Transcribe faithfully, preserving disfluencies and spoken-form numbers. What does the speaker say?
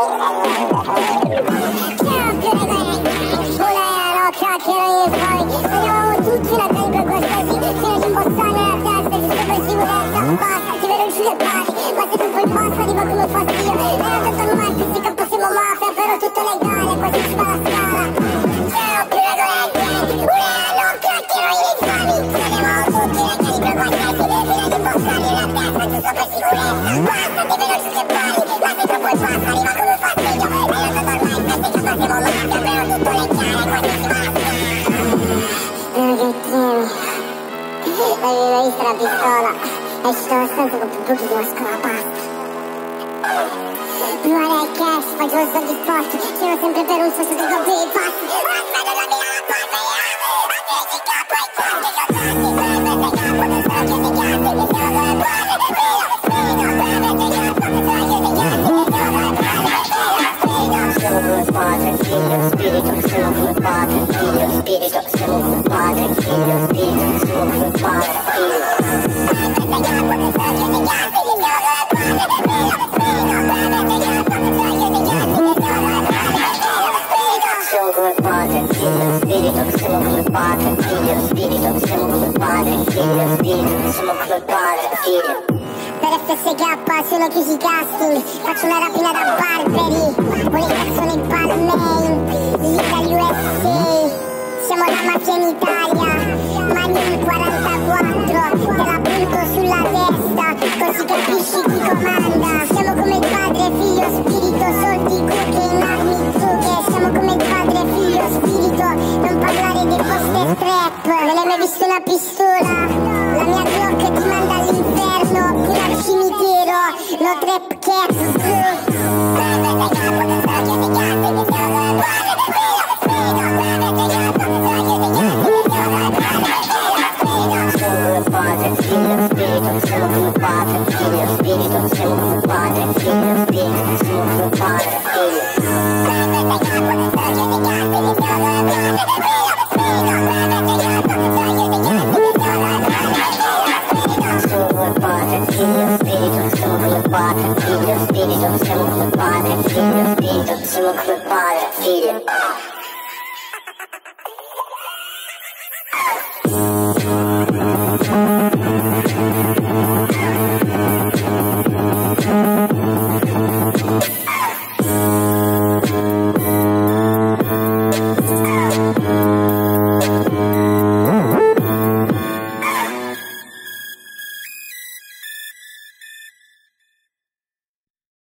chiacchiere e fai, speriamo tutti una calibra qualsiasi, fino di imbossare nella testa, il super sicurezza, basta, ti vedo giù le pari, ma se tu poi passa arriva come fastidio, e la testa non mai fisica, possiamo mafia, però tutto legale, quasi ci fa la scala, ciao, più regole ai clienti, urlano, chiacchiere e fai, speriamo tutti una calibra qualsiasi, fino di imbossare nella testa, il super sicurezza, basta, ti vedo giù le pari, ma se tu poi passa arriva come fastidio, e la testa non mai fisica, possiamo mafia, però tutto legale, quasi ci fa la scala. Avevo visto la pistola e ci stavo stanza con più pochissimo scolapasto. Prima del cash, faccio lo soldi sporchi, c'ero sempre per un socio che compri i passi. Aspetta la mia parte, adesso il capo ai conti, che ho tanti, prendete capo, che sono chiusi i gatti, che siamo due palle, fino, fino, prendete capo, che sono chiusi i gatti, che siamo due palle, fino, fino. Siamo come padre, figlio, spirito, siamo come padre, figlio, spirito, siamo come padre, figlio, spirito, siamo come padre, figlio. Siamo come padre, figlio, spirito, siamo come padre, figlio, spirito, siamo come padre, figlio, spirito, siamo come padre, figlio. Per F S K sono chiusi i casting, faccio una rapina da Barberi, ho le canzoni in Palmain, Liga U S A. Siamo la mafia in Italia, Magnum quarantaquattro, te la butto sulla testa, così capisci chi comanda. Siamo come il padre, figlio, spirito, soldi, cocaine, armi, droghe. Siamo come il padre, figlio, spirito, non parlare dei poster trap. Non hai mai visto una pistola? La mia Glock ti manda all'inferno, pure al cimitero, no trap cats. Figlio, spirito, siamo come padre, figlio, spirito, siamo come padre, figlio, spirito, siamo come padre, figlio. Siamo come padre, figlio, spirito, siamo come padre, figlio, spirito, siamo come padre, figlio, spirito, siamo come padre, figlio. Thank you.